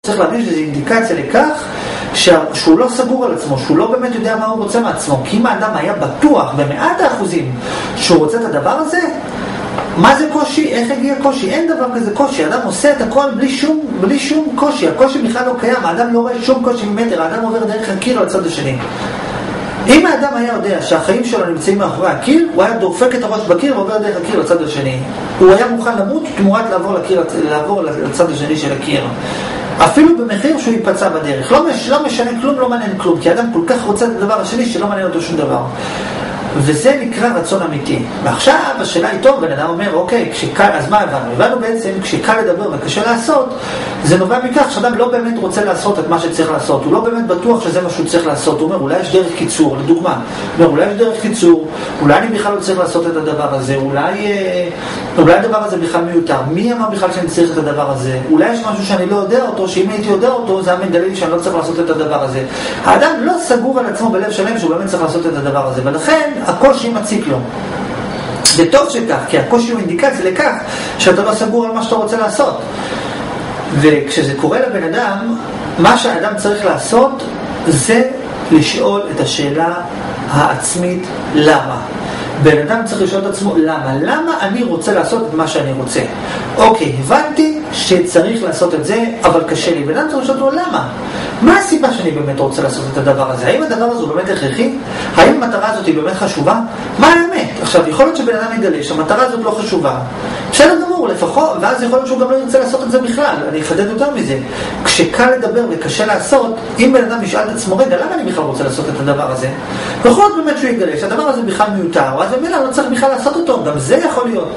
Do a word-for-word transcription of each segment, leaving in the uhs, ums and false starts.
צריך להבין שזו אינדיקציה לכך שהוא לא סגור על עצמו, שהוא לא באמת יודע מה הוא רוצה מעצמו. כי אם האדם היה בטוח במאת האחוזים שהוא רוצה את הדבר הזה, מה זה קושי? איך הגיע קושי? אין דבר כזה קושי. האדם עושה את הכל בלי שום, בלי שום קושי. הקושי בכלל לא קיים, האדם לא רואה שום קושי ממטר, האדם עובר דרך הקיר על הצד השני. אם האדם היה יודע שהחיים שלו נמצאים מאחורי הקיר, הוא היה דופק את הראש בקיר ועובר דרך הקיר לצד השני. הוא היה מוכן למות תמורת לעבור, לקיר, לעבור לצד השני של הקיר. אפילו במחיר שהוא ייפצע בדרך. לא, מש, לא משנה כלום, לא מעניין כלום, כי האדם כל כך רוצה את הדבר השני שלא מעניין אותו שום דבר. וזה נקרא רצון אמיתי. ועכשיו השאלה היא טוב, בן אדם אומר, אוקיי, כשקל, אז מה הבנו? הבנו בעצם, כשקל לדבר וקשה לעשות, זה נובע מכך שאדם לא באמת רוצה לעשות את מה שצריך לעשות. הוא לא באמת בטוח שזה מה שהוא צריך לעשות. הוא אומר, אולי יש דרך קיצור, לדוגמה. הוא אומר, אולי יש דרך קיצור, אולי אני בכלל לא צריך לעשות את הדבר הזה, אולי, אולי הדבר הזה בכלל מיותר. מי אמר בכלל שאני צריך את הדבר הזה? אולי יש משהו שאני לא יודע אותו, שאם הייתי יודע אותו, זה המנגליל שאני לא צריך לעשות את הדבר הזה. האדם לא סגור על עצמו בלב שלם שהוא באמת צריך לעשות את הדבר הזה. ולכן הקושי מציק לו. וטוב שכך, כי הקושי הוא אינדיקציה לכך שאתה לא סגור על מה שאתה רוצה לעשות. וכשזה קורה לבן אדם, מה שהאדם צריך לעשות זה לשאול את השאלה העצמית למה. בן אדם צריך לשאול את עצמו למה. למה אני רוצה לעשות את מה שאני רוצה? אוקיי, הבנתי שצריך לעשות את זה, אבל קשה לי. בן אדם צריך לשאול אותו למה? מה הסיבה שאני באמת רוצה לעשות את הדבר הזה? האם הדבר הזה הוא באמת הכרחי? האם המטרה הזאת היא באמת חשובה? מה האמת? עכשיו, יכול להיות שבן אדם יגלה שהמטרה הזאת לא חשובה. בסדר גמור, לפחות, ואז יכול להיות שהוא גם לא ירצה לעשות את זה בכלל. אני אחדד יותר מזה. כשקל לדבר וקשה לעשות, אם בן אדם ישאל את עצמו, רגע, למה אני בכלל רוצה לעשות את הדבר הזה? יכול להיות באמת שהוא יגלה שהדבר הזה בכלל מיותר, אז במילה לא צריך בכלל לעשות אותו, גם זה יכול להיות.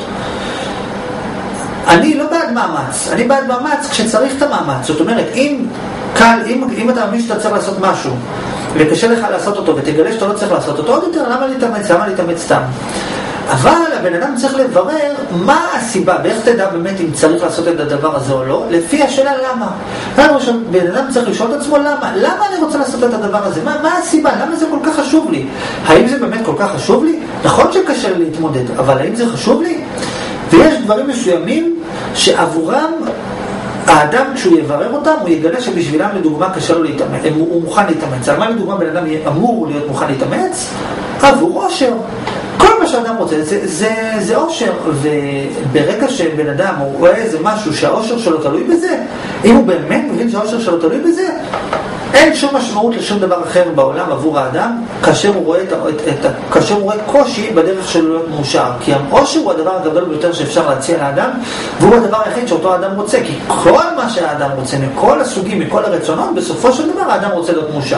אני לא בעד מאמץ, אני בעד מאמץ כשצריך את המאמץ. זאת אומרת, אם קל, אם, אם אתה מבין שאתה צריך לעשות משהו וקשה לך לעשות אותו ותגלה שאתה לא צריך לעשות אותו, עוד יותר, למה להתאמץ? למה להתאמץ סתם? אבל הבן אדם צריך לברר מה הסיבה, ואיך תדע באמת אם צריך לעשות את הדבר הזה או לא, לפי השאלה למה. בן אדם צריך לשאול את עצמו למה, למה אני רוצה לעשות את הדבר הזה, מה, מה הסיבה, למה זה כל כך חשוב לי, האם זה באמת כל כך חשוב לי? נכון שקשה לי להתמודד, אבל האם זה חשוב לי? ויש דברים מסוימים שעבורם האדם כשהוא יברר אותם הוא יגלה שבשבילם לדוגמה קשה לו להתאמץ, הוא מוכן להתאמץ. על מה לדוגמה בן אדם אמור להיות מוכן להתאמץ? עבור אושר. כל מה שאדם רוצה זה, זה, זה אושר, וברגע שבן אדם הוא רואה איזה משהו שהאושר שלו תלוי בזה, אם הוא באמת מבין שהאושר שלו תלוי בזה, אין שום משמעות לשום דבר אחר בעולם עבור האדם כאשר הוא רואה, את, את, את, כאשר הוא רואה קושי בדרך שלו להיות מאושר, כי האושר הוא הדבר הגדול ביותר שאפשר להציע לאדם, והוא הדבר היחיד שאותו האדם רוצה, כי כל מה שהאדם רוצה, מכל הסוגים, מכל הרצונות, בסופו של דבר האדם רוצה להיות מאושר.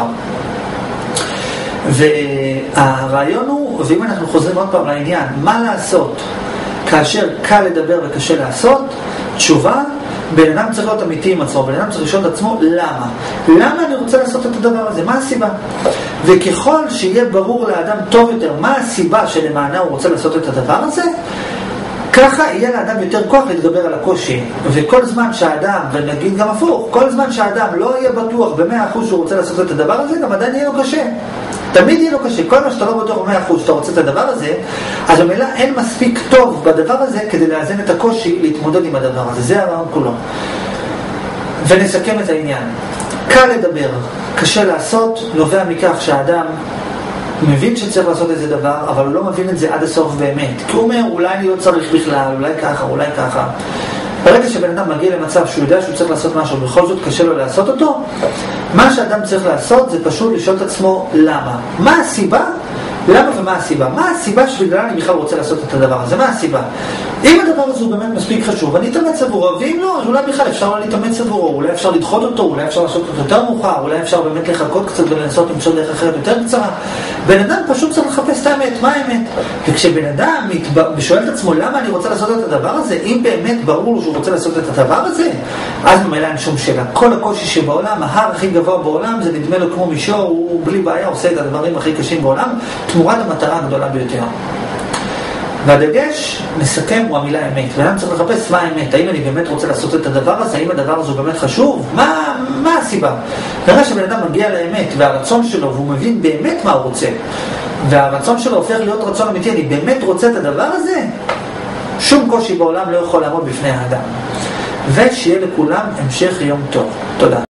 והרעיון הוא, ואם אנחנו חוזרים עוד פעם לעניין, מה לעשות כאשר קל לדבר וקשה לעשות? תשובה, בן אדם צריך להיות אמיתי עם עצמו, בן אדם צריך לשאול את עצמו למה? למה אני רוצה לעשות את הדבר הזה? מה הסיבה? וככל שיהיה ברור לאדם טוב יותר מה הסיבה שלמענה הוא רוצה לעשות את הדבר הזה, ככה יהיה לאדם יותר כוח להתגבר על הקושי. וכל זמן שהאדם, ונגיד גם הפוך, כל זמן שהאדם לא יהיה בטוח במאה אחוז שהוא רוצה לעשות את הדבר הזה, גם עדיין יהיה לו קשה. תמיד יהיה לו קשה. כל מה שאתה לא בטוח במאה אחוז שאתה רוצה את הדבר הזה, אז במילה אין מספיק טוב בדבר הזה כדי לאזן את הקושי להתמודד עם הדבר הזה. זה הרעיון כולו. ונסכם את העניין. קל לדבר, קשה לעשות, נובע מכך שהאדם מבין שצריך לעשות איזה דבר, אבל הוא לא מבין את זה עד הסוף באמת. כי הוא אומר, אולי אני לא צריך בכלל, אולי ככה, אולי ככה. ברגע שבן אדם מגיע למצב שהוא יודע שהוא צריך לעשות משהו, בכל זאת קשה לו לעשות אותו, מה שאדם צריך לעשות זה פשוט לשאול את עצמו למה. מה הסיבה? למה ומה הסיבה? מה הסיבה שבגלל אני בכלל רוצה לעשות את הדבר הזה? מה הסיבה? אם הדבר הזה הוא באמת מספיק חשוב, אני אתאמץ עבורו, ואם לא, אז אולי בכלל אפשר לא להתאמץ עבורו, אולי אפשר לדחות אותו, אולי אפשר לעשות אותו יותר מאוחר, אולי אפשר באמת לחכות קצת ולנסות למצוא דרך אחרת יותר קצרה. בן אדם פשוט צריך לחפש את האמת, מה האמת? וכשבן אדם שואל את עצמו למה אני רוצה לעשות את הדבר הזה, אם באמת ברור לו שהוא רוצה לעשות את הדבר הזה, אז ממילא אין שום שאלה. כל הקושי שבעולם, ההר הכי גבוה בעולם, זה נדמה לו כמו מישור, הוא בלי בעיה עושה את הדברים הכי קשים בעולם, תמורת המטרה הגדולה ביותר. והדגש, נסכם, הוא המילה אמת. ואני צריך לחפש מה האמת. האם אני באמת רוצה לעשות את הדבר הזה? האם הדבר הזה הוא באמת חשוב? מה, מה הסיבה? נראה שבן אדם מגיע לאמת, והרצון שלו, והוא מבין באמת מה הוא רוצה, והרצון שלו הופך להיות רצון אמיתי, אני באמת רוצה את הדבר הזה? שום קושי בעולם לא יכול לעמוד בפני האדם. ושיהיה לכולם המשך יום טוב. תודה.